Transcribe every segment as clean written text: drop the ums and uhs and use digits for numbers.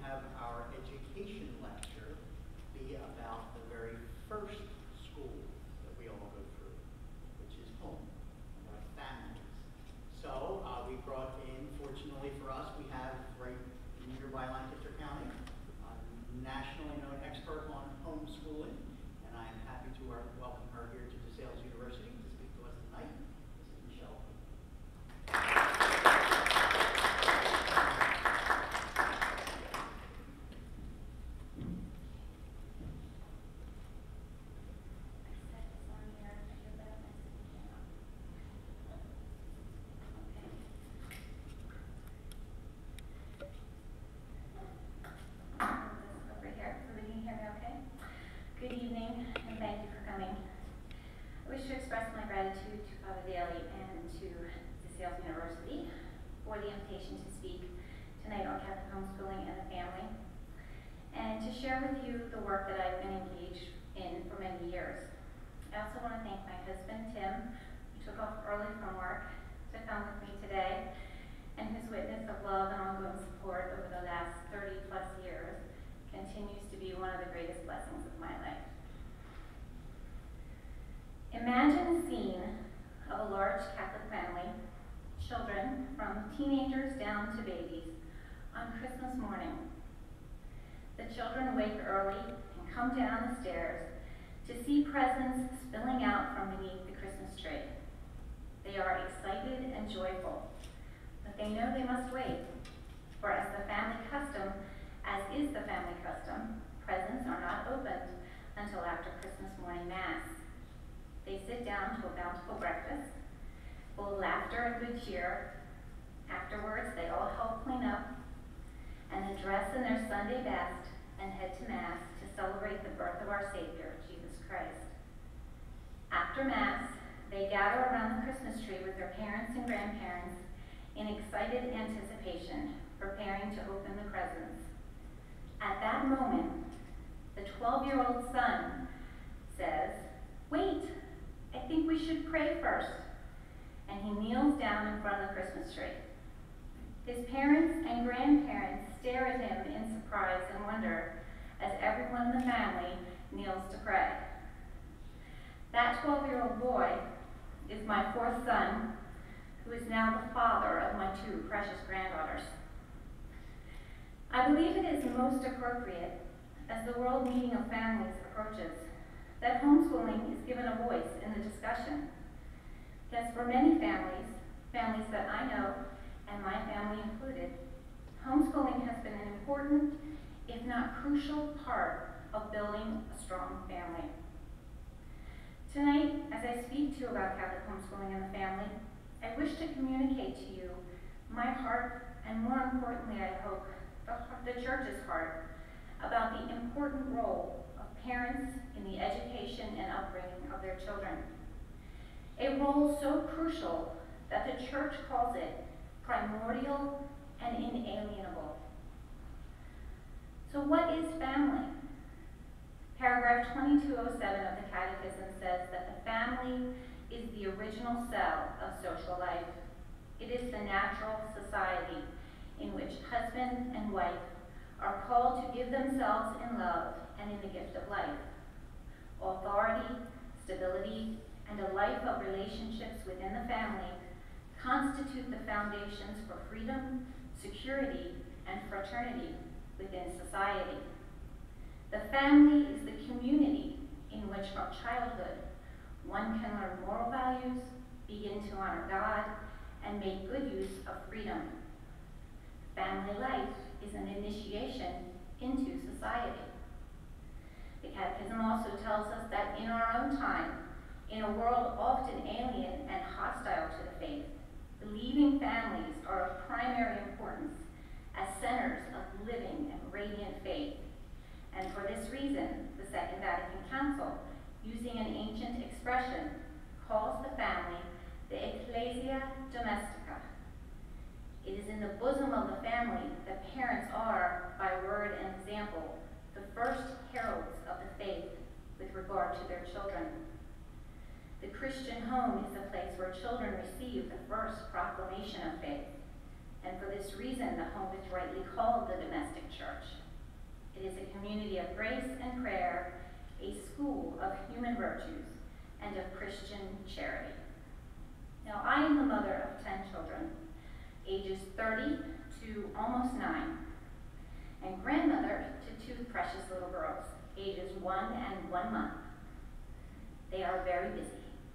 have our education lecture be about the very first school that we all go through, which is home, our families. So we brought in, fortunately for us, we have right nearby Lancaster County, a nationally known expert on homeschooling, and I am happy to welcome her here to DeSales University to speak to us tonight. This is Michele. Good evening, and thank you for coming. I wish to express my gratitude to Father Daly and to DeSales University for the invitation to speak tonight on Catholic homeschooling and the family, and to share with you the work that I've been engaged in for many years. I also want to thank my husband, Tim, who took off early from work to come with me today, and whose witness of love and ongoing support over the last 30 plus years continues to be one of the greatest blessings of my life. Imagine a scene of a large Catholic family, children from teenagers down to babies, on Christmas morning. The children wake early and come down the stairs to see presents spilling out from beneath the Christmas tree. They are excited and joyful, but they know they must wait, for as is the family custom, presents are not opened until after Christmas morning Mass. They sit down to a bountiful breakfast, full of laughter and good cheer. Afterwards, they all help clean up and then dress in their Sunday best and head to Mass to celebrate the birth of our Savior, Jesus Christ. After Mass, they gather around the Christmas tree with their parents and grandparents in excited anticipation, preparing to open the presents. At that moment, the 12-year-old son says, "Wait, I think we should pray first." And he kneels down in front of the Christmas tree. His parents and grandparents stare at him in surprise and wonder as everyone in the family kneels to pray. That 12-year-old boy is my fourth son, who is now the father of my two precious granddaughters. I believe it is most appropriate, as the World Meeting of Families approaches, that homeschooling is given a voice in the discussion. Because for many families that I know, and my family included, homeschooling has been an important, if not crucial, part of building a strong family. Tonight, as I speak to you about Catholic homeschooling and the family, I wish to communicate to you my heart, and more importantly, I hope, the Church's heart, about the important role of parents in the education and upbringing of their children. A role so crucial that the Church calls it primordial and inalienable. So what is family? Paragraph 2207 of the Catechism says that the family is the original cell of social life. It is the natural society in which husband and wife are called to give themselves in love and in the gift of life. Authority, stability, and a life of relationships within the family constitute the foundations for freedom, security, and fraternity within society. The family is the community in which from childhood one can learn moral values, begin to honor God, and make good use of freedom. Family life is an initiation into society. The Catechism also tells us that in our own time, in a world often alien and hostile to the faith, believing families are of primary importance as centers of living and radiant faith. And for this reason, the Second Vatican Council, using an ancient expression, calls the family the Ecclesia Domestica. It is in the bosom of the family that parents are, by word and example, the first heralds of the faith with regard to their children. The Christian home is the place where children receive the first proclamation of faith, and for this reason the home is rightly called the domestic church. It is a community of grace and prayer, a school of human virtues, and of Christian charity. Now, I am the mother of 10 children, ages 30 to almost 9, and grandmother to 2 precious little girls, ages 1 and 1 month. They are very busy.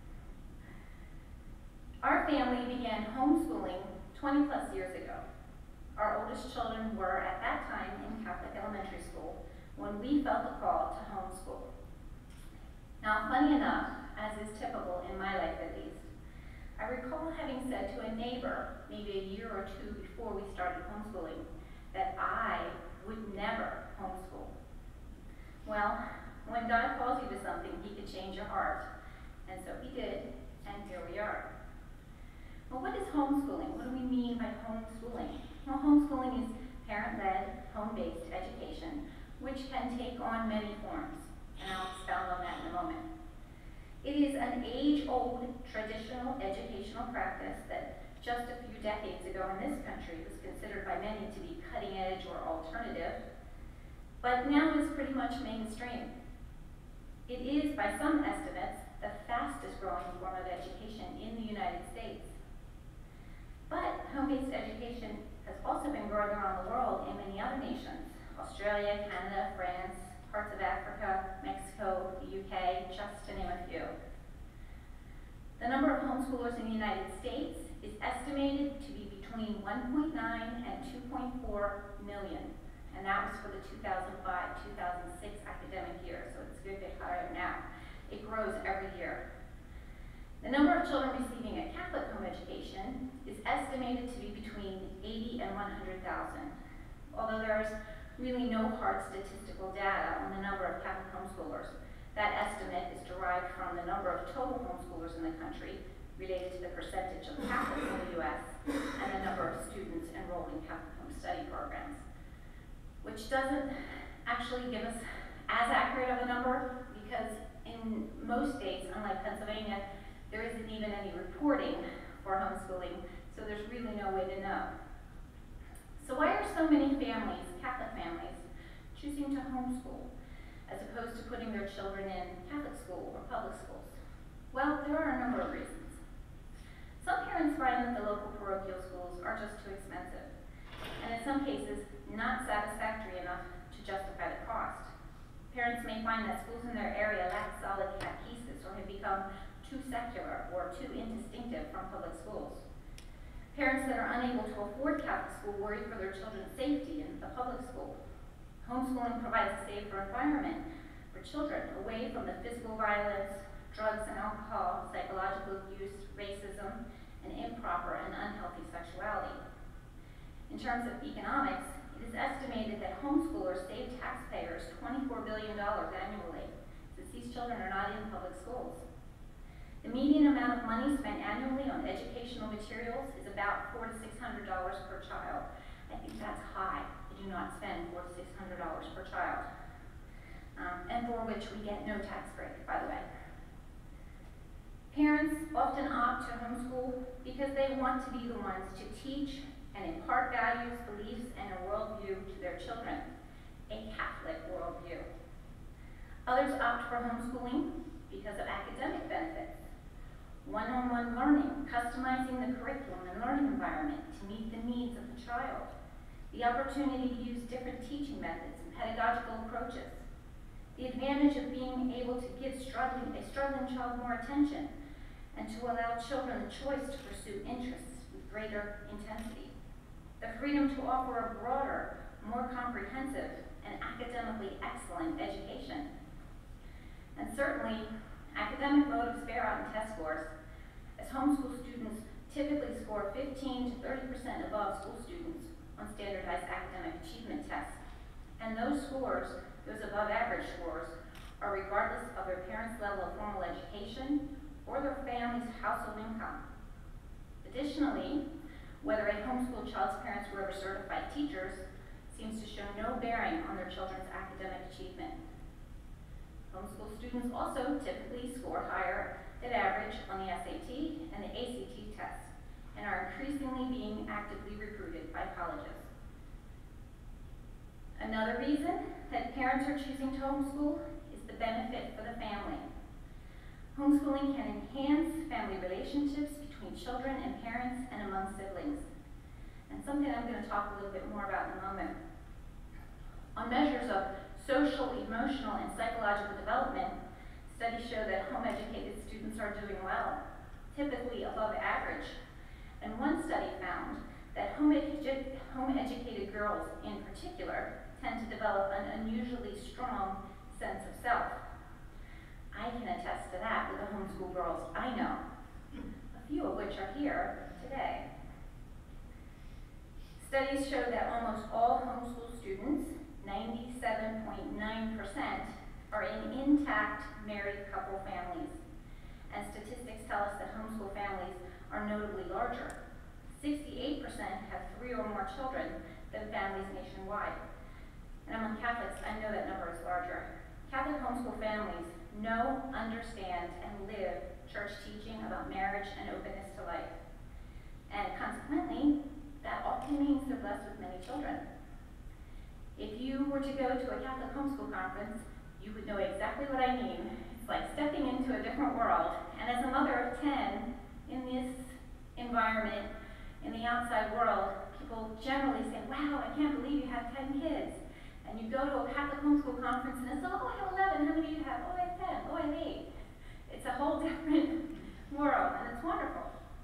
Our family began homeschooling 20 plus years ago. Our oldest children were at that time in Catholic elementary school when we felt the call to homeschool. Now, funny enough, as is typical in my life at least, I recall having said to a neighbor, maybe a year or 2 before we started homeschooling, that I would never homeschool. Well, when God calls you to something, he could change your heart. And so he did, and here we are. Well, what is homeschooling? What do we mean by homeschooling? Well, homeschooling is parent-led, home-based education, which can take on many forms, and I'll expound on that in a moment. It is an age-old traditional educational practice that just a few decades ago in this country was considered by many to be cutting-edge or alternative, but now is pretty much mainstream. It is, by some estimates, the fastest-growing form of education in the United States. But home-based education has also been growing around the world in many other nations: Australia, Canada, France, parts of Africa, Mexico, the UK, just to name a few. The number of homeschoolers in the United States is estimated to be between 1.9 and 2.4 million, and that was for the 2005-2006 academic year, so it's a good bit higher now. It grows every year. The number of children receiving a Catholic home education is estimated to be between 80 and 100,000, although there is really no hard statistical data on the number of Catholic homeschoolers. That estimate is derived from the number of total homeschoolers in the country, related to the percentage of Catholics in the U.S., and the number of students enrolled in Catholic home study programs, which doesn't actually give us as accurate of a number, because in most states, unlike Pennsylvania, there isn't even any reporting for homeschooling, so there's really no way to know. So why are so many families, Catholic families, choosing to homeschool as opposed to putting their children in Catholic school or public schools? Well, there are a number of reasons. Some parents find that the local parochial schools are just too expensive, and in some cases, not satisfactory enough to justify the cost. Parents may find that schools in their area lack solid catechesis or have become too secular or too indistinctive from public schools. Parents that are unable to afford Catholic school worry for their children's safety in the public school. Homeschooling provides a safer environment for children, away from the physical violence, drugs and alcohol, psychological abuse, racism, and improper and unhealthy sexuality. In terms of economics, it is estimated that homeschoolers save taxpayers $24 billion annually, since these children are not in public schools. The median amount of money spent annually on educational materials is about $400 to $600 per child. I think that's high. We do not spend $400 to $600 per child, and for which we get no tax break, by the way. Parents often opt to homeschool because they want to be the ones to teach and impart values, beliefs, and a worldview to their children, a Catholic worldview. Others opt for homeschooling because of academic benefits. One-on-one learning, customizing the curriculum and learning environment to meet the needs of the child, the opportunity to use different teaching methods and pedagogical approaches, the advantage of being able to give a struggling child more attention, and to allow children the choice to pursue interests with greater intensity, the freedom to offer a broader, more comprehensive, and academically excellent education. And certainly, academic motives bear out in test scores, as homeschool students typically score 15 to 30% above school students on standardized academic achievement tests. And those scores, those above average scores, are regardless of their parents' level of formal education or their family's household income. Additionally, whether a homeschool child's parents were ever certified teachers seems to show no bearing on their children's academic achievement. Homeschool students also typically score higher than average on the SAT and the ACT tests, and are increasingly being actively recruited by colleges. Another reason that parents are choosing to homeschool is the benefit for the family. Homeschooling can enhance family relationships between children and parents and among siblings. And something I'm going to talk a little bit more about in a moment. On measures of social, emotional, and psychological development, studies show that home-educated students are doing well, typically above average. And one study found that home-educated girls in particular tend to develop an unusually strong sense of self. I can attest to that with the homeschool girls I know, a few of which are here today. Studies show that almost all homeschool students, 97.9%, are in intact married couple families. And statistics tell us that homeschool families are notably larger. 68% have 3 or more children than families nationwide. And among Catholics, I know that number is larger. Catholic homeschool families know, understand, and live church teaching about marriage and openness to life. And consequently, that often means they're blessed with many children. If you were to go to a Catholic homeschool conference, you would know exactly what I mean. It's like stepping into a different world. And as a mother of 10 in this environment, in the outside world, people generally say, wow, I can't believe you have 10 kids. And you go to a Catholic homeschool conference and it's, oh, I have 11, how many do you have? Oh, I have 10, oh, I have 8. It's a whole different world, and it's wonderful.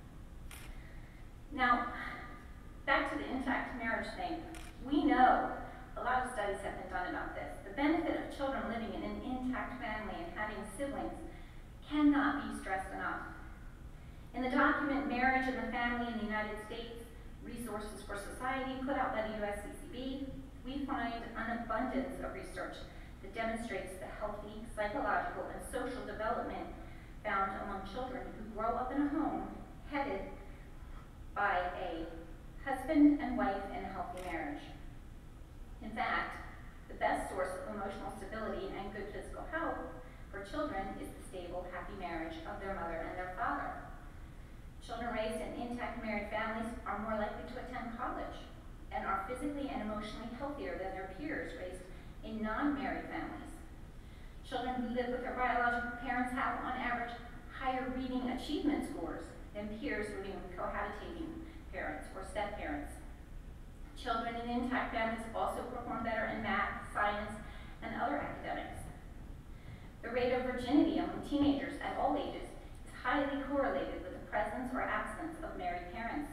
Now, back to the intact marriage thing. We know, a lot of studies have been done about this, the benefit of children living in an intact family and having siblings cannot be stressed enough. In the document Marriage and the Family in the United States, Resources for Society, put out by the USCCB, we find an abundance of research that demonstrates the healthy psychological and social development found among children who grow up in a home headed by a husband and wife in a healthy marriage. In fact, the best source of emotional stability and good physical health for children is the stable, happy marriage of their mother and their father. Children raised in intact married families are more likely to attend college and are physically and emotionally healthier than their peers raised in non-married families. Children who live with their biological parents have, on average, higher reading achievement scores than peers living with cohabitating parents or step-parents. Children in intact families also perform better in math, science, and other academics. The rate of virginity among teenagers at all ages is highly correlated with the presence or absence of married parents.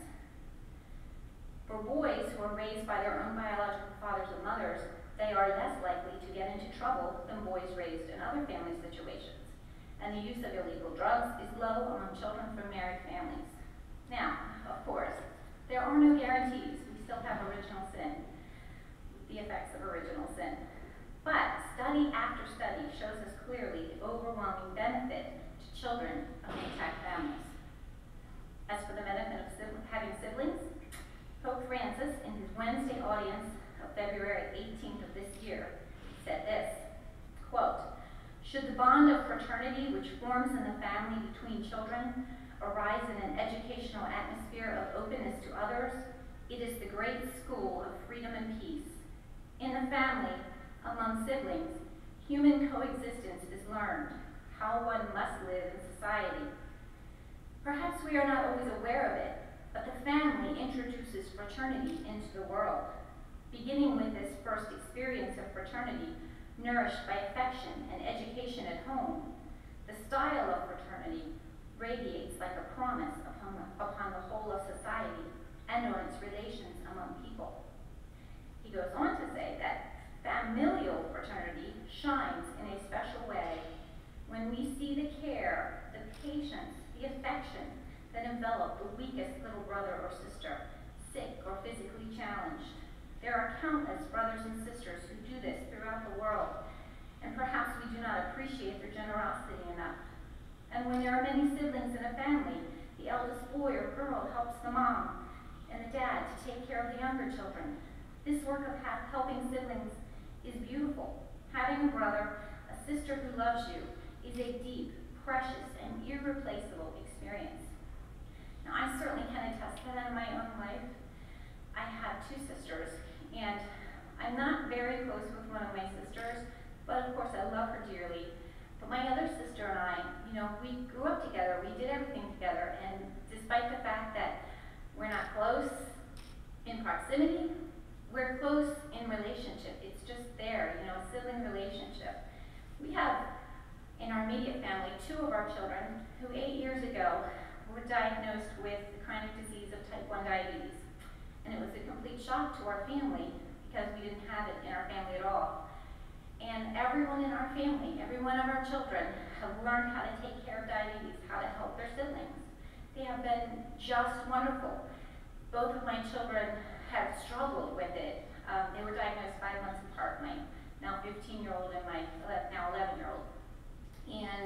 For boys who are raised by their own biological fathers and mothers, they are less likely to get into trouble than boys raised in other family situations. And the use of illegal drugs is low among children from married families. Now, of course, there are no guarantees. We still have original sin, the effects of original sin. But study after study shows us clearly the overwhelming benefit to children of intact families. As for the benefit of having siblings, Pope Francis, in his Wednesday audience of February 18th of this year, said this, quote, "Should the bond of fraternity which forms in the family between children arise in an educational atmosphere of openness to others, it is the great school of freedom and peace. In the family, among siblings, human coexistence is learned, how one must live in society. Perhaps we are not always aware of it, but the family introduces fraternity into the world, beginning with this first experience of fraternity, nourished by affection and education at home. The style of fraternity radiates like a promise upon the whole of society and on its relations among people." He goes on to say that familial fraternity shines in a special way when we see the care, the patience, the affection that envelop the weakest little brother or sister, sick or physically challenged. There are countless brothers and sisters who do this throughout the world, and perhaps we do not appreciate their generosity enough. And when there are many siblings in a family, the eldest boy or girl helps the mom and the dad to take care of the younger children. This work of helping siblings is beautiful. Having a brother, a sister who loves you, is a deep, precious, and irreplaceable experience. Now, I certainly can attest to that in my own life. I have 2 sisters, and I'm not very very close with one of my sisters, but of course I love her dearly. But my other sister and I, we grew up together, we did everything together, and despite the fact that we're not close in proximity, we're close in relationship. It's just there, a sibling relationship. We have, in our immediate family, 2 of our children who 8 years ago were diagnosed with the chronic disease of type 1 diabetes. And it was a complete shock to our family because we didn't have it in our family at all. And everyone in our family, every one of our children, have learned how to take care of diabetes, how to help their siblings. They have been just wonderful. Both of my children have struggled with it. They were diagnosed 5 months apart, my now 15-year-old and my now 11-year-old. And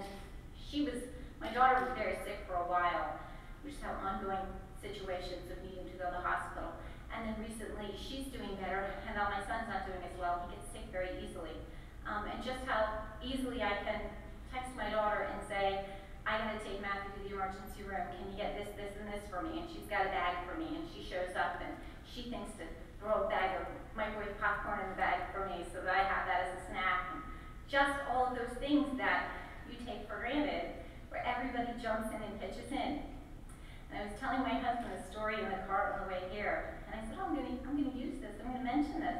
my daughter was very sick for a while. We just have ongoing situations of needing to go to the hospital. And then recently, she's doing better, and now my son's not doing as well. He gets sick very easily. And just how easily I can text my daughter and say, I gotta take Matthew to the emergency room. Can you get this, this, and this for me? And she's got a bag for me, and she shows up, and she thinks to throw a bag of microwave popcorn in the bag for me so that I have that as a snack. And just all of those things that you take for granted, where everybody jumps in and pitches in. And I was telling my husband a story in the car on the way here, and I said, I'm gonna use this, I'm gonna mention this.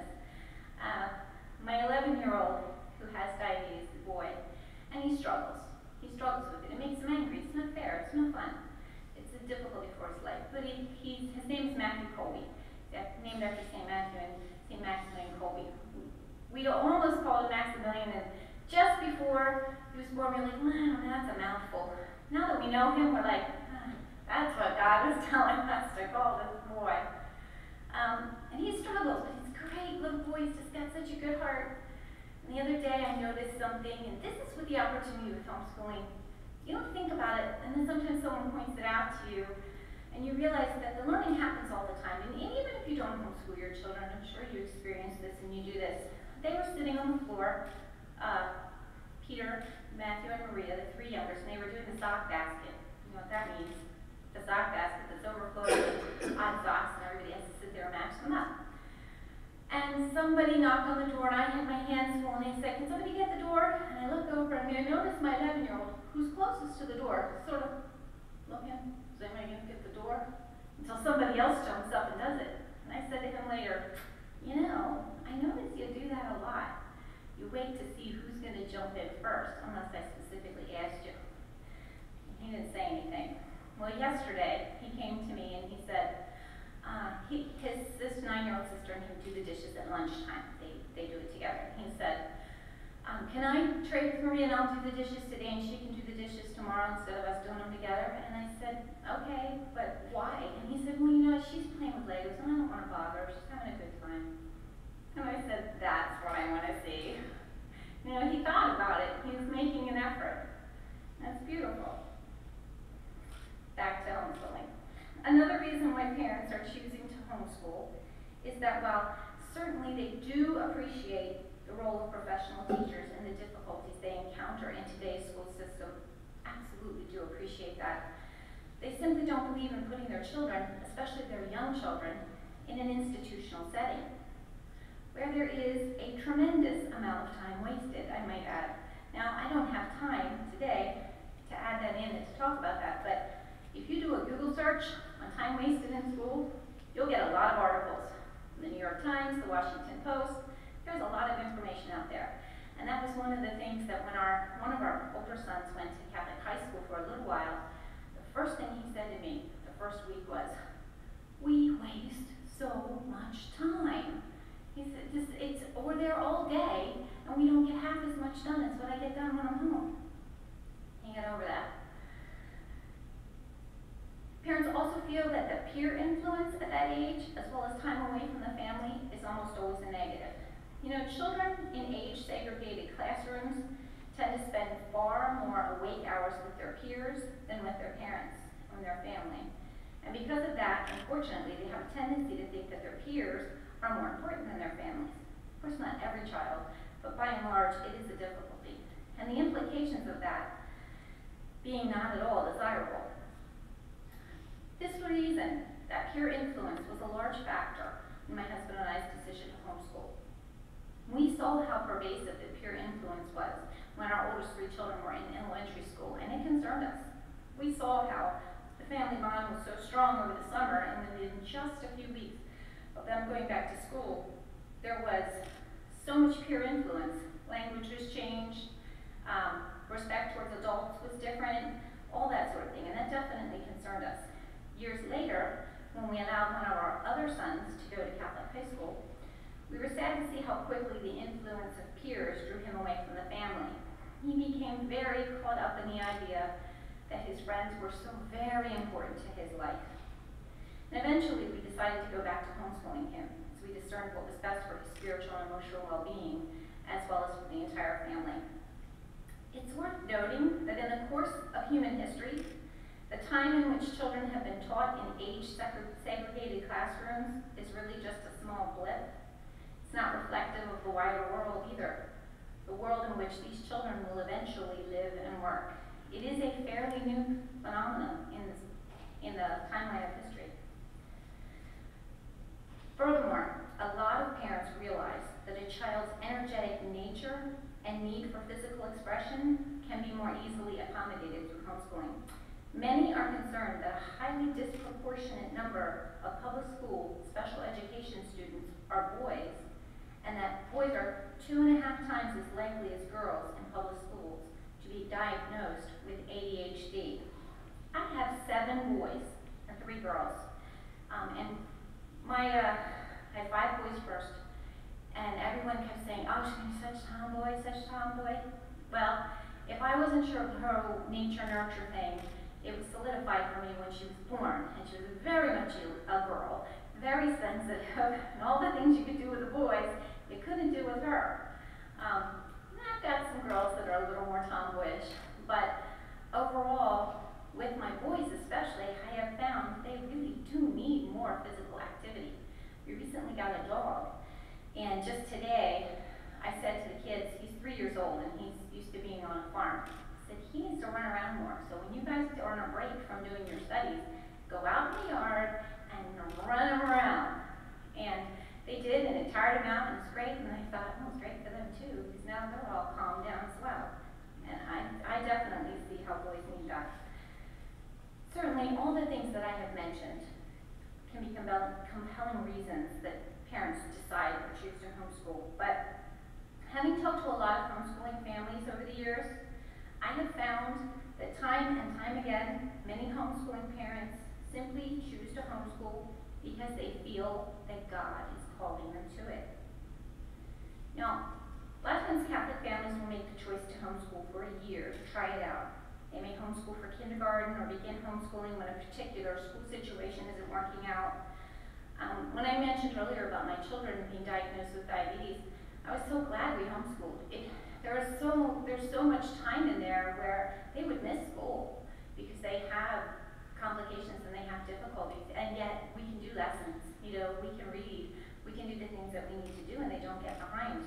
My 11-year-old who has diabetes, the boy, and he struggles with it. It makes him angry, it's not fair, it's no fun. It's a difficulty for his life, but his name is Matthew Krause, named after St. Matthew and St. Maximilian Kolbe. We almost called him Maximilian, and just before he was born, we were like, wow, that's a mouthful. Now that we know him, we're like, that's what God was telling us to call this boy. And he struggles, but he's a great little boy. He's just got such a good heart. And the other day I noticed something, and this is with the opportunity with homeschooling. You don't think about it, and then sometimes someone points it out to you, and you realize that the learning happens all the time. And even if you don't homeschool your children, I'm sure you experience this and you do this. They were sitting on the floor, Peter, Matthew, and Maria, the 3 youngest, and they were doing the sock basket. You know what that means? The sock basket that's overflowing with odd socks, and everybody has to sit there and match them up. And somebody knocked on the door, and I had my hands full, and they said, can somebody get the door? And I looked over, and I noticed my 11-year-old, who's closest to the door, sort of looking, is anybody going to get the door? Until somebody else jumps up and does it. And I said to him later, I notice you do that a lot. You wait to see who's going to jump in first, unless I specifically asked you. He didn't say anything. Well, yesterday, he came to me and he said, his 9-year-old sister and him do the dishes at lunchtime. They do it together. He said, can I trade with Maria and I'll do the dishes today and she can do the dishes tomorrow instead of us doing them together? And I said, okay, but why? And he said, well, she's playing with Legos and I don't want to bother her. She's having a good time. And I said, that's what I want to see. He thought about it. He was making an effort. That's beautiful. Back to homeschooling. Another reason why parents are choosing to homeschool is that while certainly they do appreciate the role of professional teachers and the difficulties they encounter in today's school system, absolutely do appreciate that, they simply don't believe in putting their children, especially their young children, in an institutional setting, where there is a tremendous amount of time wasted, I might add. Now, I don't have time today to add that in and to talk about that, but if you do a Google search on time wasted in school, you'll get a lot of articles. The New York Times, the Washington Post, there's a lot of information out there. And that was one of the things that when one of our older sons went to Catholic high school for a little while, the first thing he said to me the first week was, we waste so much time. He said, we're there all day, and we don't get half as much done as what I get done when I'm home. Can't get over that. Parents also feel that the peer influence at that age, as well as time away from the family, is almost always a negative. Children in age-segregated classrooms tend to spend far more awake hours with their peers than with their parents and their family. And because of that, unfortunately, they have a tendency to think that their peers are more important than their families. Of course, not every child, but by and large, it is a difficulty. And the implications of that being not at all desirable. This reason, that peer influence, was a large factor in my husband and I's decision to homeschool. We saw how pervasive the peer influence was when our oldest 3 children were in elementary school, and it concerned us. We saw how the family bond was so strong over the summer, and within just a few weeks of them going back to school, there was so much peer influence. Language was changed, respect towards adults was different, all that sort of thing, and that definitely concerned us. Years later, when we allowed one of our other sons to go to Catholic high school, we were sad to see how quickly the influence of peers drew him away from the family. He became very caught up in the idea that his friends were so very important to his life. And eventually we decided to go back to homeschooling him, as we discerned what was best for his spiritual and emotional well-being, as well as for the entire family. It's worth noting that in the course of human history, the time in which children have been taught in age-segregated classrooms is really just a small blip. It's not reflective of the wider world either, the world in which these children will eventually live and work. It is a fairly new phenomenon in the timeline of history. Furthermore, a lot of parents realize that a child's energetic nature and need for physical expression can be more easily accommodated through homeschooling. Many are concerned that a highly disproportionate number of public school special education students are boys, and that boys are 2.5 times as likely as girls in public schools to be diagnosed with ADHD. I have 7 boys and 3 girls, and I had 5 boys first, and everyone kept saying, "Oh, she's gonna be such a tomboy, such a tomboy." Well, if I wasn't sure of her whole nature-nurture thing, it was solidified for me when she was born, and she was very much a girl, very sensitive, and all the things you could do with the boys, you couldn't do with her. I've got some girls that are a little more tomboyish, but overall, with my boys especially, I have found they really do need more physical activity. We recently got a dog, and just today, I said to the kids, he's 3 years old, and he's used to being on a farm. I said, he needs to run around more, so when you guys are on a break from doing your studies, go out in the yard and run him around. And they did, and it tired them out, and it's great, and I thought, oh, it's great for them too, because now they're all calmed down as well. And I definitely see how boys need that. Certainly, all the things that I have mentioned can be compelling reasons that parents decide or choose to homeschool. But having talked to a lot of homeschooling families over the years, I have found that time and time again, many homeschooling parents simply choose to homeschool because they feel that God is calling them to it. Now, a lot of times Catholic families will make the choice to homeschool for a year to try it out. They may homeschool for kindergarten or begin homeschooling when a particular school situation isn't working out. When I mentioned earlier about my children being diagnosed with diabetes, I was so glad we homeschooled. There's so much time in there where they would miss school because they have complications and they have difficulties, and yet we can do lessons, we can read, we can do the things that we need to do, and they don't get behind.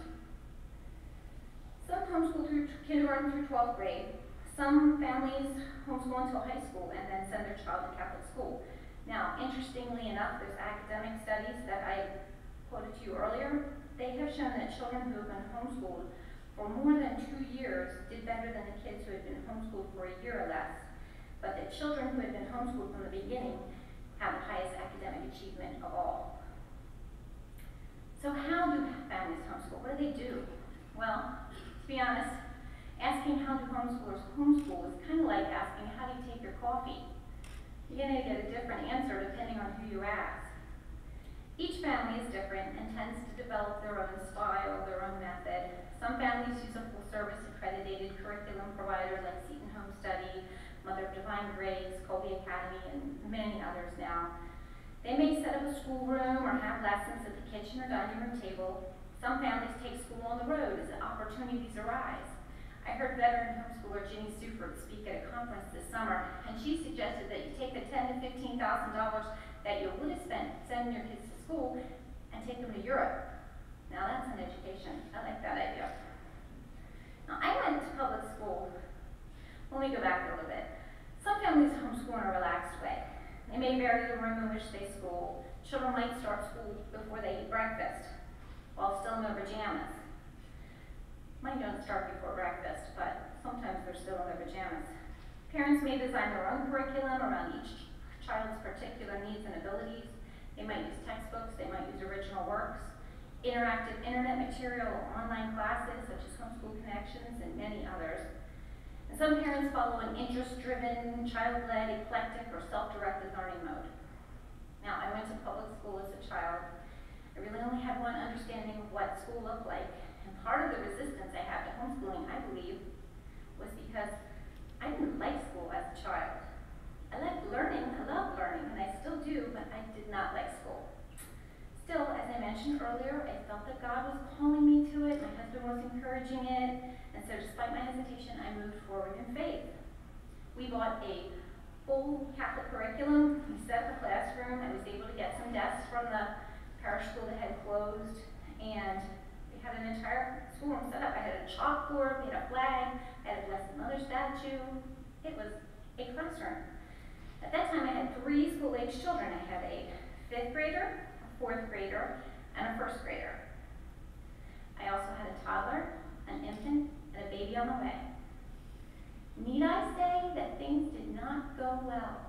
Some homeschool through kindergarten through 12th grade. Some families homeschool until high school and then send their child to Catholic school. Now, interestingly enough, there's academic studies that I quoted to you earlier. They have shown that children who have been homeschooled for more than 2 years did better than the kids who had been homeschooled for a year or less. But the children who had been homeschooled from the beginning have the highest academic achievement of all. So how do families homeschool? What do they do? Well, to be honest, asking how do homeschoolers homeschool is kind of like asking how do you take your coffee. You're going to get a different answer depending on who you ask. Each family is different and tends to develop their own style, their own method. Some families use a full-service accredited curriculum provider like Seton Home Study, Mother of Divine Grace, Colby Academy, and many others now. They may set up a schoolroom or have lessons at the kitchen or dining room table. Some families take school on the road as opportunities arise. I heard veteran homeschooler Ginny Suford speak at a conference this summer, and she suggested that you take the $10,000 to $15,000 that you would have spent sending your kids to school and take them to Europe. Now that's an education. I like that idea. Now I went to public school. Let me go back a little bit. Some families homeschool in a relaxed way. They may vary the room in which they school. Children might start school before they eat breakfast, while still in their pajamas. Mine don't start before breakfast, but sometimes they're still in their pajamas. Parents may design their own curriculum around each child's particular needs and abilities. They might use textbooks, they might use original works, interactive internet material, online classes such as Homeschool Connections, and many others. And some parents follow an interest-driven, child-led, eclectic, or self-directed learning mode. Now, I went to public school as a child. I really only had one understanding of what school looked like. And part of the resistance I had to homeschooling, I believe, was because I didn't like school as a child. I liked learning, I loved learning, and I still do, but I did not like school. Still, as I mentioned earlier, I felt that God was calling me to it, my husband was encouraging it, and so despite my hesitation, I moved forward in faith. We bought a full Catholic curriculum, we set up a classroom, I was able to get some desks from the parish school that had closed, and we had an entire schoolroom set up. I had a chalkboard, we had a flag, I had a Blessed Mother statue. It was a classroom. At that time, I had 3 school-age children. I had a 5th grader, a 4th grader, and a 1st grader. I also had a toddler, an infant, and a baby on the way. Need I say that things did not go well?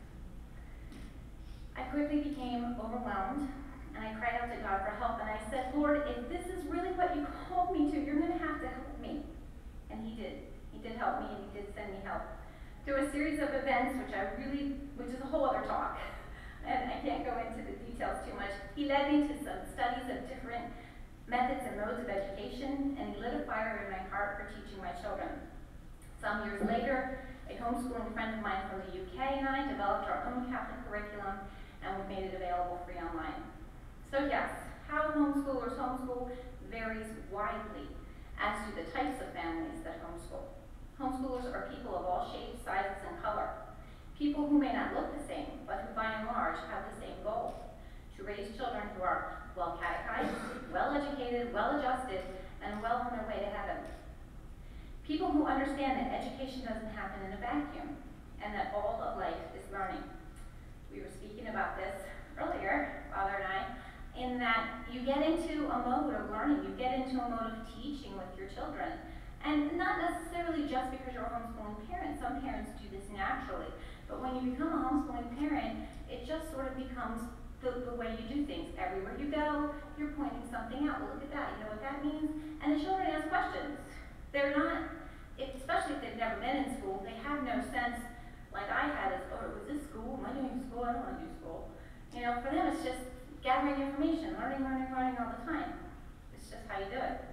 I quickly became overwhelmed, and I cried out to God for help, and I said, Lord, if this is really what you called me to, you're going to have to help me. And he did. He did help me, and he did send me help. Through a series of events, which is a whole other talk, and I can't go into the details too much, he led me to some studies of different methods and modes of education, and he lit a fire in my heart for teaching my children. Some years later, a homeschooling friend of mine from the UK and I developed our own Catholic curriculum, and we've made it available free online. So yes, how homeschoolers homeschool varies widely, as do the types of families that homeschool. Homeschoolers are people of all shapes, sizes, and color. People who may not look the same, but who by and large have the same goal: to raise children who are well catechized, well educated, well adjusted, and well on their way to heaven. People who understand that education doesn't happen in a vacuum, and that all of life is learning. We were speaking about this earlier, Father and I, in that you get into a mode of learning, you get into a mode of teaching with your children. And not necessarily just because you're a homeschooling parent. Some parents do this naturally. But when you become a homeschooling parent, it just sort of becomes the way you do things. Everywhere you go, you're pointing something out. Well, look at that. You know what that means? And the children ask questions. They're not, especially if they've never been in school, they have no sense, like I had, as, oh, was this school? Am I doing school? I don't want to do school. You know, for them, it's just gathering information, learning all the time. It's just how you do it.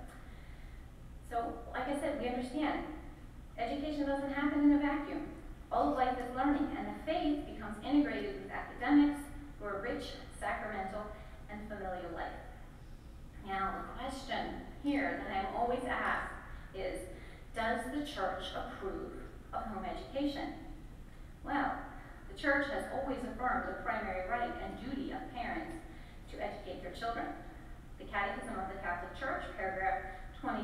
So, like I said, we understand education doesn't happen in a vacuum. All of life is learning, and the faith becomes integrated with academics for a rich, sacramental, and familial life. Now, the question here that I'm always asked is, does the church approve of home education? Well, the church has always affirmed the primary right and duty of parents to educate their children. The Catechism of the Catholic Church, paragraph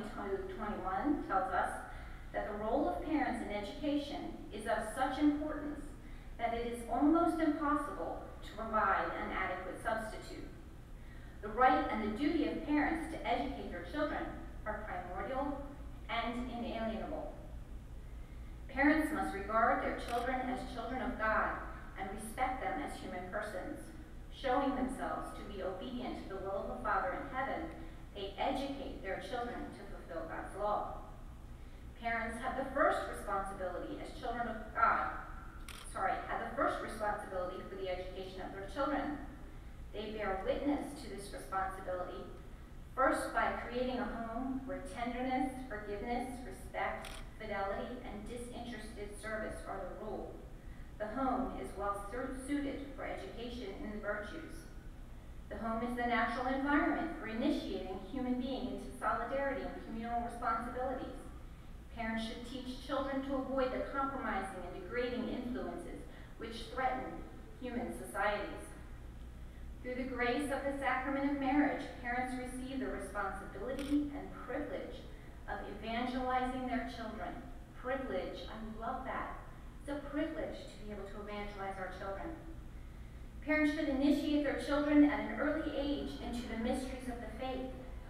22-21, tells us that the role of parents in education is of such importance that it is almost impossible to provide an adequate substitute. The right and the duty of parents to educate their children are primordial and inalienable. Parents must regard their children as children of God and respect them as human persons. Showing themselves to be obedient to the will of the Father in heaven, they educate their children to fulfill God's law. Parents have the first responsibility as children of God, have the first responsibility for the education of their children. They bear witness to this responsibility, first by creating a home where tenderness, forgiveness, respect, fidelity, and disinterested service are the rule. The home is well suited for education in the virtues. The home is the natural environment for initiating a human being into solidarity and communal responsibilities. Parents should teach children to avoid the compromising and degrading influences which threaten human societies. Through the grace of the sacrament of marriage, parents receive the responsibility and privilege of evangelizing their children. Privilege, I love that. It's a privilege to be able to evangelize our children. Parents should initiate their children at an early age into the mysteries of the faith,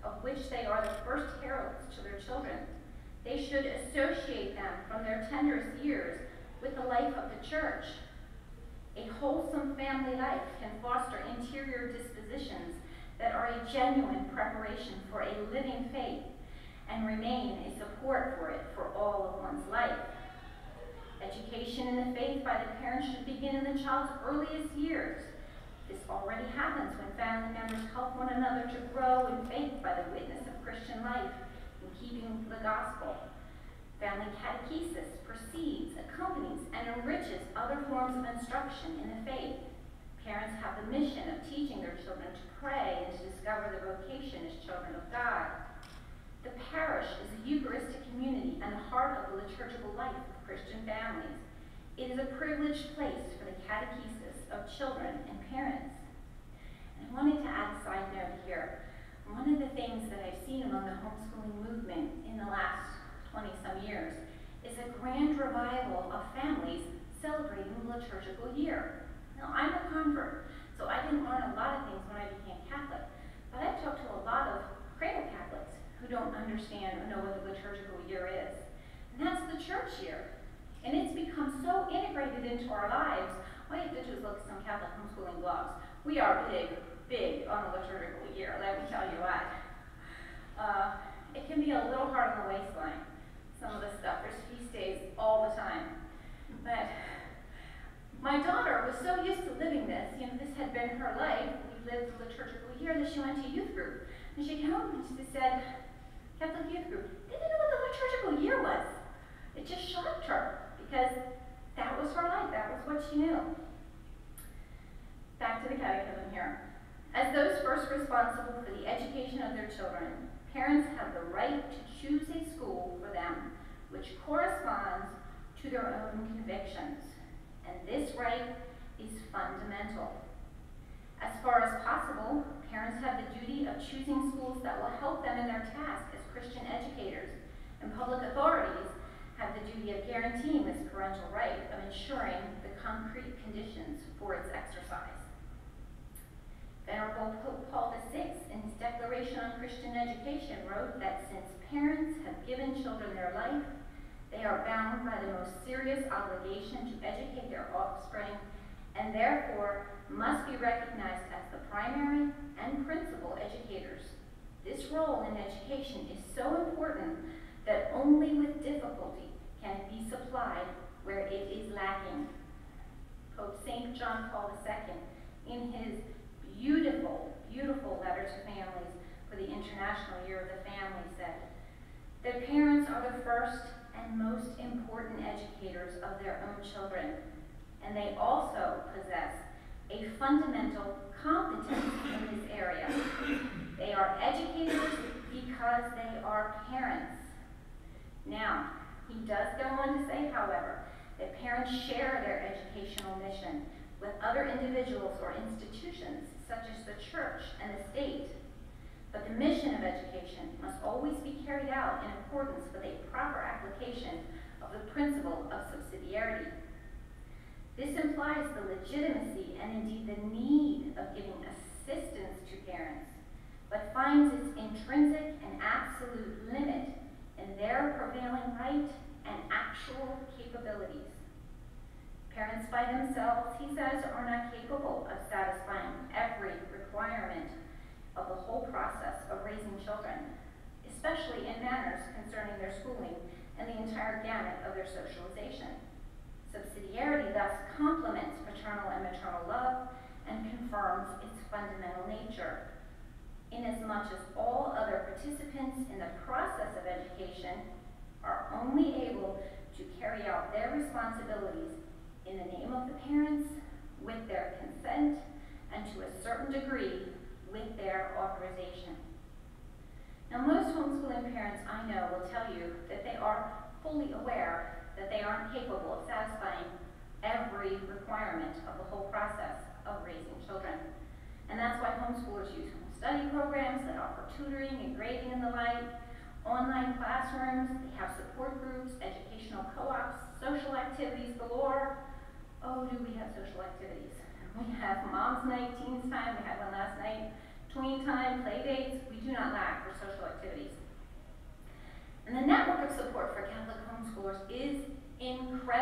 of which they are the first heralds to their children. They should associate them from their tenderest years with the life of the church. A wholesome family life can foster interior dispositions that are a genuine preparation for a living faith and remain a support for it for all of one's life. Education in the faith by the parents should begin in the child's earliest years. This already happens when family members help one another to grow in faith by the witness of Christian life in keeping the gospel. Family catechesis precedes, accompanies, and enriches other forms of instruction in the faith. Parents have the mission of teaching their children to pray and to discover their vocation as children of God. The parish is a Eucharistic community and the heart of the liturgical life of Christian families. It is a privileged place for the catechesis of children and parents. And I wanted to add a side note here. One of the things that I've seen among the homeschooling movement in the last 20-some years is a grand revival of families celebrating the liturgical year. Now, I'm a convert, so I didn't learn a lot of things when I became Catholic, but I've talked to a lot of cradle Catholics who don't understand or know what the liturgical year is. And that's the church year. And it's become so integrated into our lives. All you have to do is look at some Catholic homeschooling blogs. We are big on the liturgical year, let me tell you what. It can be a little hard on the waistline, some of the stuff. There's feast days all the time. But my daughter was so used to living this, this had been her life. We lived the liturgical year, that she went to youth group. And she came home and she said, Catholic youth group, they didn't know what the liturgical year was. It just shocked her because that was her life, that was what she knew. Back to the catechism here. As those first responsible for the education of their children, parents have the right to choose a school for them which corresponds to their own convictions. And this right is fundamental. As far as possible, parents have the duty of choosing schools that will help them in their task as Christian educators, and public authorities have the duty of guaranteeing this parental right of ensuring the concrete conditions for its exercise. Venerable Pope Paul VI, in his Declaration on Christian Education, wrote that since parents have given children their life, they are bound by the most serious obligation to educate their offspring, and therefore must be recognized as the primary and principal educators. This role in education is so important that only with difficulty can it be supplied where it is lacking. Pope St. John Paul II, in his beautiful letter to families for the International Year of the Family, said that parents are the first and most important educators of their own children, and they also possess a fundamental competence in this area. They are educators because they are parents. Now, he does go on to say, however, that parents share their educational mission with other individuals or institutions, such as the church and the state. But the mission of education must always be carried out in accordance with a proper application of the principle of subsidiarity. This implies the legitimacy and indeed the need of giving assistance to parents, but finds its intrinsic and absolute limit in their prevailing right and actual capabilities. Parents by themselves, he says, are not capable of satisfying every requirement of the whole process of raising children, especially in matters concerning their schooling and the entire gamut of their socialization. Subsidiarity thus complements paternal and maternal love and confirms its fundamental nature, inasmuch as all other participants in the process of education are only able to carry out their responsibilities in the name of the parents, with their consent, and to a certain degree, with their authorization. Now, most homeschooling parents I know will tell you that they are fully aware that they aren't capable of satisfying every requirement of the whole process of raising children. And that's why homeschoolers use home study programs that offer tutoring and grading and the like, online classrooms, they have support groups, educational co-ops, social activities galore. Oh, do we have social activities? We have mom's night, teens time, we had one last night, tween time, play dates. We do not lack for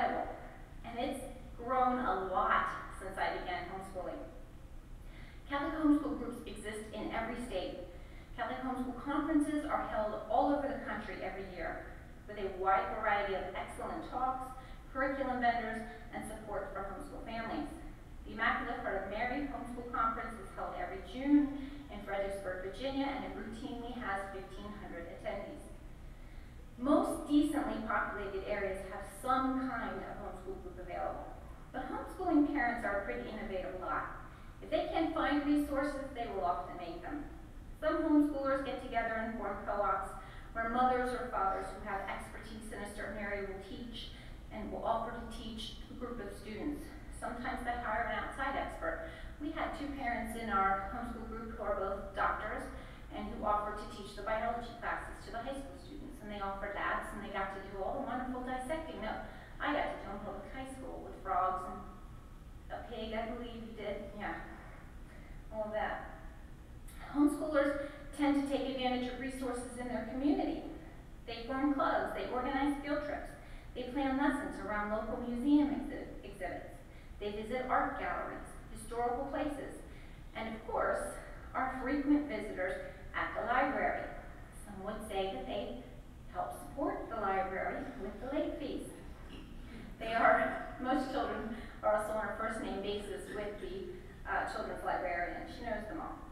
incredible, and it's grown a lot since I began homeschooling. Catholic homeschool groups exist in every state. Catholic homeschool conferences are held all over the country every year with a wide variety of excellent talks, curriculum vendors, and support for homeschool families. The Immaculate Heart of Mary Homeschool Conference is held every June in Fredericksburg, Virginia, and it routinely has 1,500 attendees. Most decently populated areas have some kind of homeschool group available, but homeschooling parents are a pretty innovative lot. If they can't find resources, they will often make them. Some homeschoolers get together and form co-ops where mothers or fathers who have expertise in a certain area will teach and will offer to teach a group of students. Sometimes they hire an outside expert. We had 2 parents in our homeschool group who are both doctors and who offered to teach the biology classes to the high school students. And they offered labs and they got to do all the wonderful dissecting that I got to do in public high school with frogs and a pig, I believe you did. Yeah, all of that. Homeschoolers tend to take advantage of resources in their community. They form clubs, they organize field trips, they plan lessons around local museum exhibits, they visit art galleries, historical places, and of course, are frequent visitors at the library. Some would say that they help support the library with the late fees. Most children are also on a first name basis with the children's librarian. She knows them all.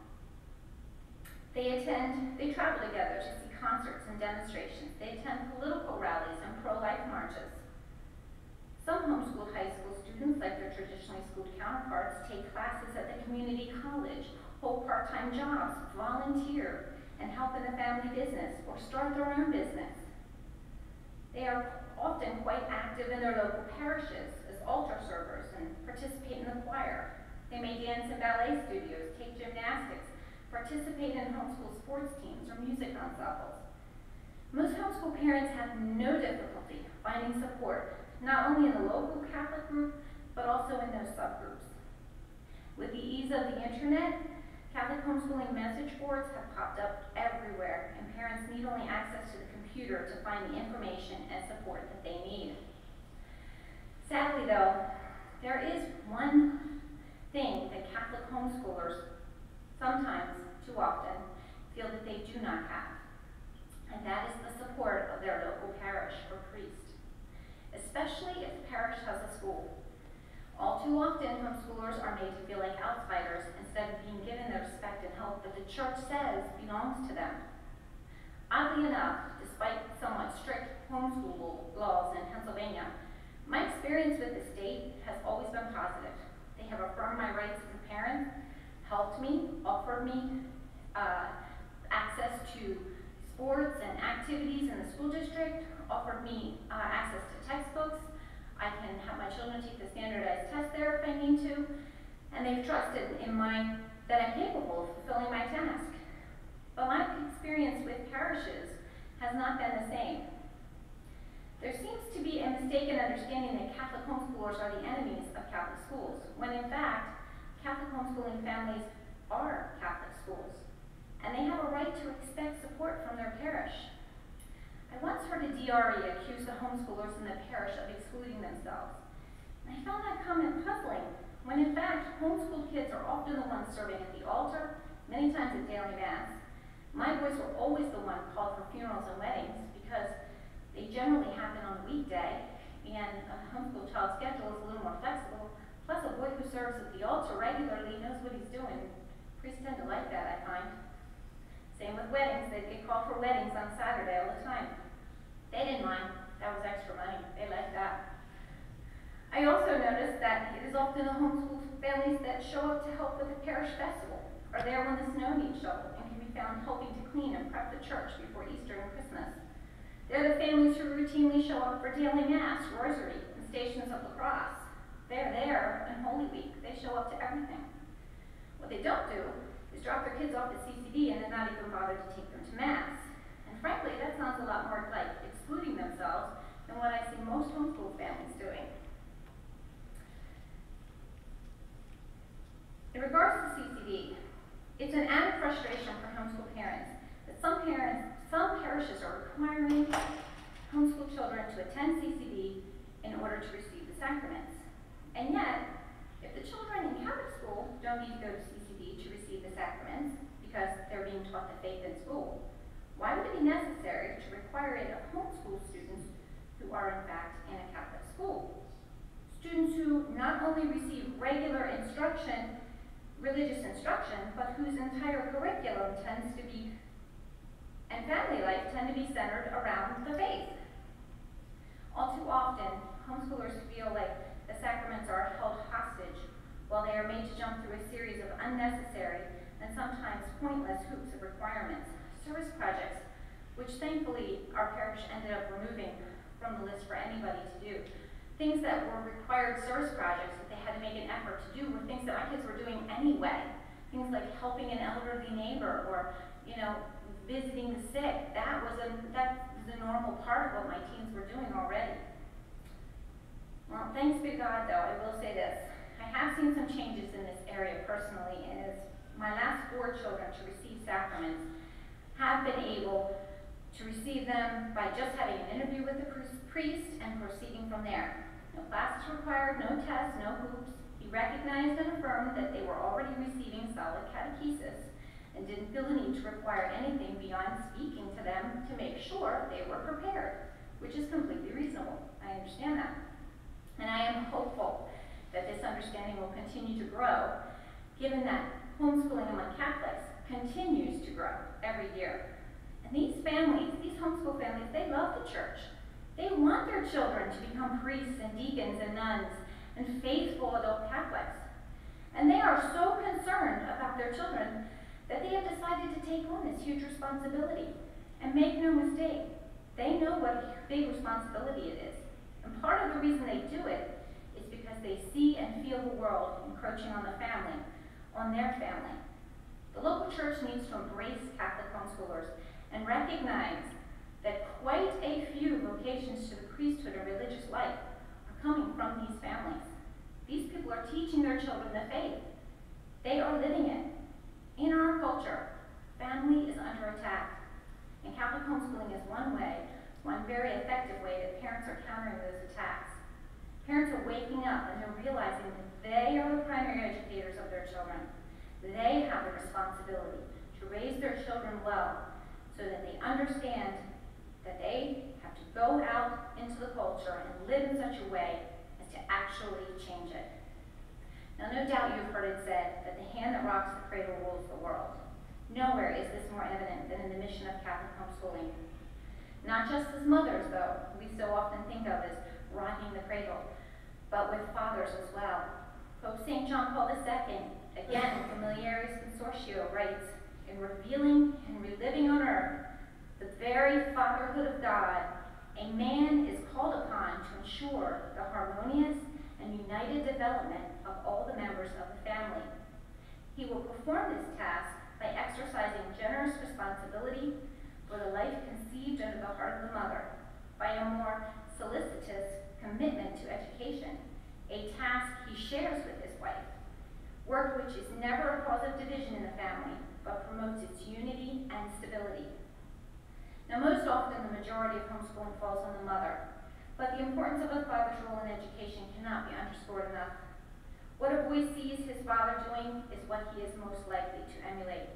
They travel together to see concerts and demonstrations. They attend political rallies and pro-life marches. Some homeschooled high school students, like their traditionally schooled counterparts, take classes at the community college, hold part-time jobs, volunteer, and help in the family business or start their own business. They are often quite active in their local parishes as altar servers and participate in the choir. They may dance in ballet studios, take gymnastics, participate in homeschool sports teams or music ensembles. Most homeschool parents have no difficulty finding support, not only in the local Catholic group, but also in those subgroups. With the ease of the internet, Catholic homeschooling message boards have popped up everywhere, and parents need only access to the computer to find the information and support that they need. Sadly though, there is one thing that Catholic homeschoolers sometimes, too often, feel that they do not have, and that is the support of their local parish or priest, especially if the parish has a school. All too often, homeschoolers are made to feel like outsiders instead of being given the respect and help that the church says belongs to them. Oddly enough, despite somewhat strict homeschool laws in Pennsylvania, my experience with the state has always been positive. They have affirmed my rights as a parent, helped me, offered me access to sports and activities in the school district, offered me access to textbooks. I can have my children take the standardized test there if I need to, and they've trusted in that I'm capable of fulfilling my task. But my experience with parishes has not been the same. There seems to be a mistaken understanding that Catholic homeschoolers are the enemies of Catholic schools, when in fact, Catholic homeschooling families are Catholic schools, and they have a right to expect support from their parish. I once heard a DRE accuse the homeschoolers in the parish of excluding themselves. And I found that comment puzzling, when in fact, homeschooled kids are often the ones serving at the altar, many times at daily mass. My boys were always the one called for funerals and weddings because they generally happen on a weekday, and a homeschool child's schedule is a little more flexible. Plus, a boy who serves at the altar regularly knows what he's doing. Priests tend to like that, I find. Same with weddings. They get called for weddings on Saturday all the time. They didn't mind. That was extra money. They liked that. I also noticed that it is often the homeschool families that show up to help with the parish festival, are there when the snow needs shoveled, and can be found helping to clean and prep the church before Easter and Christmas. They're the families who routinely show up for daily mass, rosary, and stations of the cross. They're there in Holy Week. They show up to everything. What they don't do is drop their kids off at CCD and then not even bother to take them to mass. And frankly, that sounds a lot more like excluding themselves than what I see most homeschool families doing. In regards to CCD, it's an added frustration for homeschool parents that some parishes are requiring homeschool children to attend CCD in in order to receive the sacraments. And yet, if the children in Catholic school don't need to go to CCD to receive the sacraments because they're being taught the faith in school, why would it be necessary to require it of homeschool students who are in fact in a Catholic school? Students who not only receive regular instruction, religious instruction, but whose entire curriculum tends to be, and family life tend to be centered around the faith. All too often, homeschoolers feel like the sacraments are held hostage while they are made to jump through a series of unnecessary and sometimes pointless hoops of requirements, service projects, which thankfully our parish ended up removing from the list for anybody to do. Things that were required service projects that they had to make an effort to do were things that my kids were doing anyway. Things like helping an elderly neighbor or, visiting the sick. That was a normal part of what my teens were doing already. Well, thanks be to God, though, I will say this. I have seen some changes in this area personally, as my last 4 children to receive sacraments have been able to receive them by just having an interview with the priest and proceeding from there. No classes required, no tests, no hoops. He recognized and affirmed that they were already receiving solid catechesis and didn't feel the need to require anything beyond speaking to them to make sure they were prepared, which is completely reasonable. I understand that. And I am hopeful that this understanding will continue to grow, given that homeschooling among Catholics continues to grow every year. And these families, these homeschool families, they love the church. They want their children to become priests and deacons and nuns and faithful adult Catholics. And they are so concerned about their children that they have decided to take on this huge responsibility. And make no mistake, they know what a big responsibility it is. And part of the reason they do it is because they see and feel the world encroaching on the family, on their family. The local church needs to embrace Catholic homeschoolers and recognize that quite a few vocations to the priesthood and religious life are coming from these families. These people are teaching their children the faith. They are living it. In our culture, family is under attack, and Catholic homeschooling is one way, one very effective way that parents are countering those attacks. Parents are waking up and they're realizing that they are the primary educators of their children. They have the responsibility to raise their children well so that they understand that they have to go out into the culture and live in such a way as to actually change it. Now, no doubt you've heard it said that the hand that rocks the cradle rules the world. Nowhere is this more evident than in the mission of Catholic homeschooling. Not just as mothers, though, we so often think of as rocking the cradle, but with fathers as well. Pope St. John Paul II, again in Familiaris Consortio, writes, "In revealing and reliving on earth the very fatherhood of God, a man is called upon to ensure the harmonious and united development of all the members of the family. He will perform this task by exercising generous responsibility for the life conceived under the heart of the mother, by a more solicitous commitment to education, a task he shares with his wife, work which is never a cause of division in the family, but promotes its unity and stability." Now, most often the majority of homeschooling falls on the mother, but the importance of a father's role in education cannot be underscored enough. What a boy sees his father doing is what he is most likely to emulate.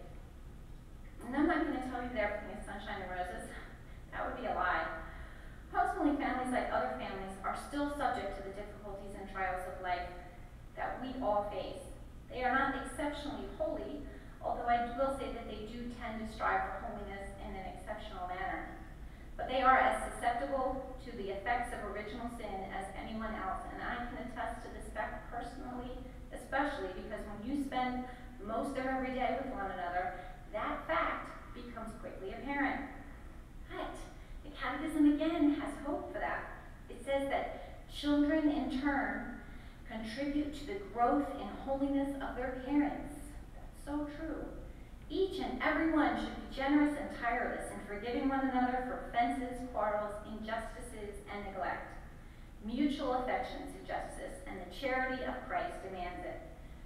And I'm not going to tell you that everything is sunshine and roses. That would be a lie. Homeschooling families, like other families, are still subject to the difficulties and trials of life that we all face. They are not exceptionally holy, although I will say that they do tend to strive for holiness in an exceptional manner. But they are as susceptible to the effects of original sin as anyone else, and I can attest to this fact personally, especially because when you spend most of every day with one another, that fact becomes quickly apparent. But the Catechism again has hope for that. It says that children in turn contribute to the growth in holiness of their parents. That's so true. Each and every one should be generous and tireless in forgiving one another for offenses, quarrels, injustices, and neglect. Mutual affection suggests this, and the charity of Christ demands it.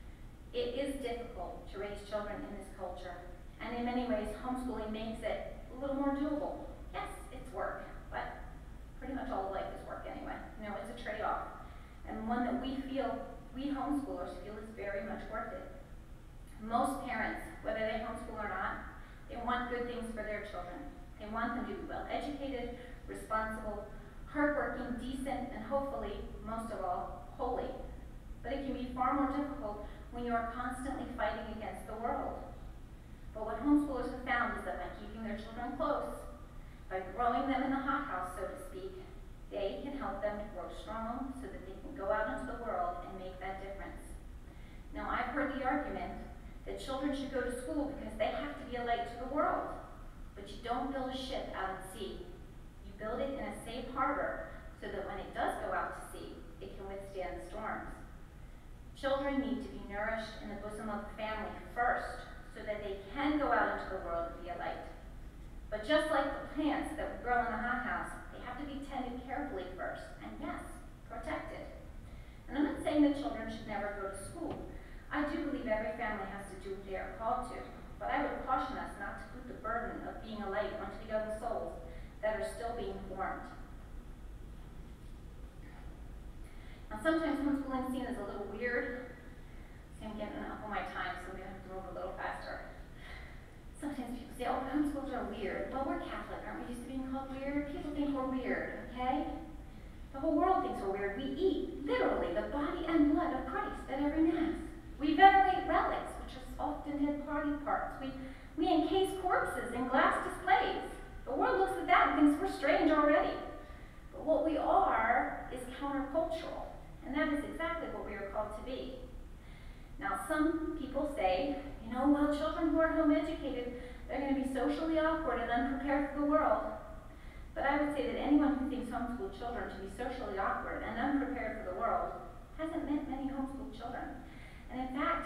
It is difficult to raise children in this culture, and in many ways, homeschooling makes it a little more doable. Yes, it's work, but Pretty much all of life is work anyway. You know, it's a trade-off. And one that we homeschoolers feel is very much worth it. Most parents, whether they homeschool or not, they want good things for their children. They want them to be well educated, responsible, hardworking, decent, and hopefully, most of all, holy. But it can be far more difficult when you are constantly fighting against the world. But what homeschoolers have found is that by keeping their children close, by growing them in the hothouse, so to speak, they can help them to grow strong so that they can go out into the world and make that difference. Now, I've heard the argument that children should go to school because they have to be a light to the world. But you don't build a ship out at sea. You build it in a safe harbor so that when it does go out to sea, it can withstand storms. Children need to be nourished in the bosom of the family first so that they can go out into the world and be a light. But just like the plants that we grow in the hothouse, they have to be tended carefully first, and yes, protected. And I'm not saying that children should never go to school. I do believe every family has to do what they are called to, but I would caution us not to put the burden of being a light onto the young souls that are still being formed. Now, sometimes homeschooling is seen as a little weird. See, I'm getting up on my time, so I'm going to have to move a little faster. Sometimes people say, oh, homeschools are weird. Well, we're Catholic. Aren't we used to being called weird? People think we're weird, okay? The whole world thinks we're weird. We eat, literally, the body and blood of Christ at every Mass. We venerate relics, which are often dead body parts. We encase corpses in glass displays. The world looks at that and thinks we're strange already. But what we are is countercultural, and that is exactly what we are called to be. Now, some people say, you know, well, children who are home educated, they're going to be socially awkward and unprepared for the world. But I would say that anyone who thinks homeschool children to be socially awkward and unprepared for the world hasn't met many homeschool children. And in fact,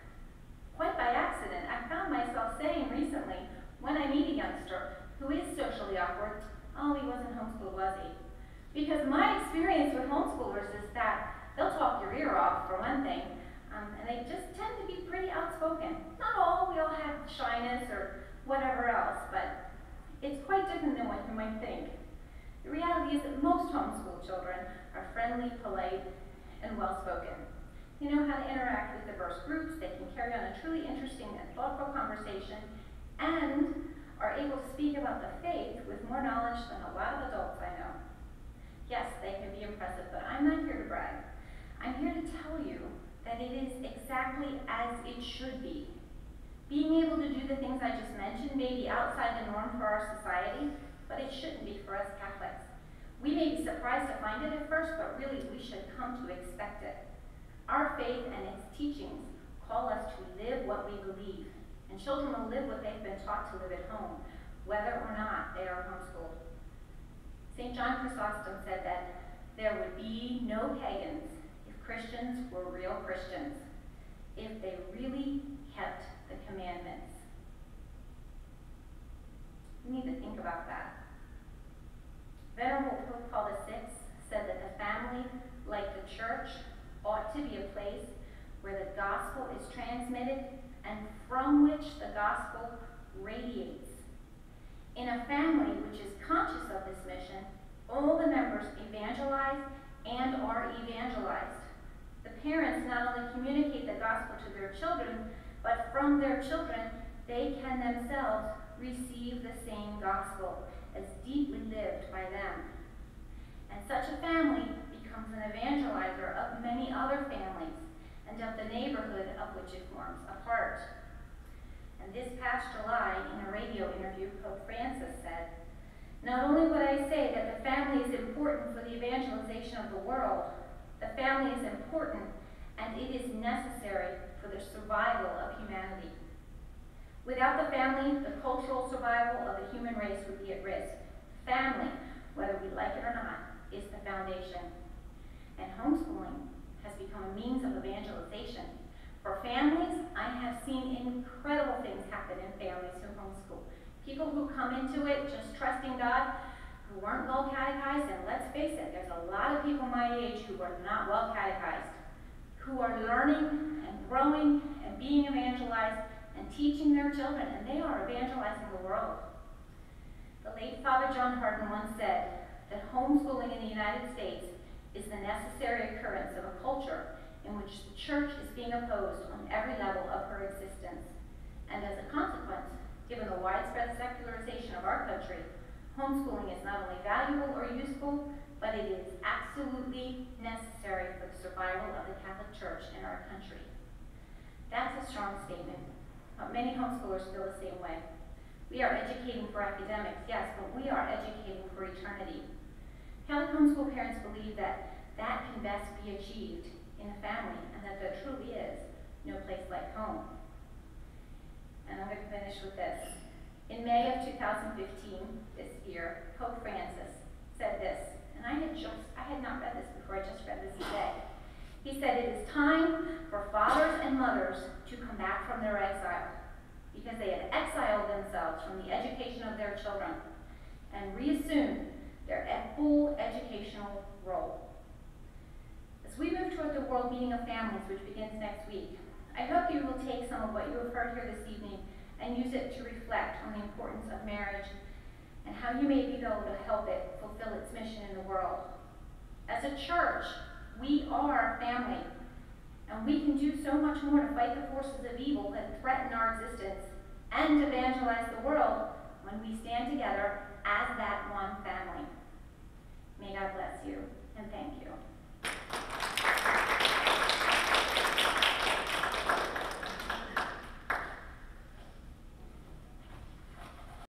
quite by accident, I found myself saying recently, when I meet a youngster who is socially awkward, oh, he wasn't homeschooled, was he? Because my experience with homeschoolers is that they'll talk your ear off, for one thing, and they just tend to be pretty outspoken. Not all, we all have shyness or whatever else, but it's quite different than what you might think. The reality is that most homeschool children are friendly, polite, and well-spoken. They know how to interact with diverse groups, they can carry on a truly interesting and thoughtful conversation, and are able to speak about the faith with more knowledge than a lot of adults I know. Yes, they can be impressive, but I'm not here to brag. I'm here to tell you that it is exactly as it should be. Being able to do the things I just mentioned may be outside the norm for our society, but it shouldn't be for us Catholics. We may be surprised to find it at first, but really we should come to expect it. Our faith and its teachings call us to live what we believe, and children will live what they've been taught to live at home, whether or not they are homeschooled. St. John Chrysostom said that there would be no pagans if Christians were real Christians, if they really kept the commandments. We need to think about that. Venerable Pope Paul VI said that the family, like the church, ought to be a place where the gospel is transmitted and from which the gospel radiates. In a family which is conscious of this mission, all the members evangelize and are evangelized. The parents not only communicate the gospel to their children, but from their children, they can themselves receive the same gospel as deeply lived by them. And such a family becomes an evangelizer of many other families and of the neighborhood of which it forms a part. And this past July, in a radio interview, Pope Francis said, "Not only would I say that the family is important for the evangelization of the world, the family is important and it is necessary for the survival of humanity. Without the family, the cultural survival of the human race would be at risk. Family, whether we like it or not, is the foundation." And homeschooling has become a means of evangelization. For families, I have seen incredible things happen in families who homeschool. People who come into it just trusting God, who weren't well catechized, and let's face it, there's a lot of people my age who are not well catechized, who are learning and growing and being evangelized and teaching their children, and they are evangelizing the world. The late Father John Hardin once said, that homeschooling in the United States is the necessary occurrence of a culture in which the church is being opposed on every level of her existence. And as a consequence, given the widespread secularization of our country, homeschooling is not only valuable or useful, but it is absolutely necessary for the survival of the Catholic Church in our country. That's a strong statement, but many homeschoolers feel the same way. We are educating for academics, yes, but we are educating for eternity. Catholic homeschool parents believe that that can best be achieved in a family, and that there truly is no place like home. And I'm going to finish with this. In May of 2015, this year, Pope Francis said this, and I had not read this before, I just read this today. He said, "It is time for fathers and mothers to come back from their exile, because they had exiled themselves from the education of their children and reassume their full educational role." As we move toward the World Meeting of Families, which begins next week, I hope you will take some of what you have heard here this evening and use it to reflect on the importance of marriage and how you may be able to help it fulfill its mission in the world. As a church, we are family, and we can do so much more to fight the forces of evil that threaten our existence and evangelize the world when we stand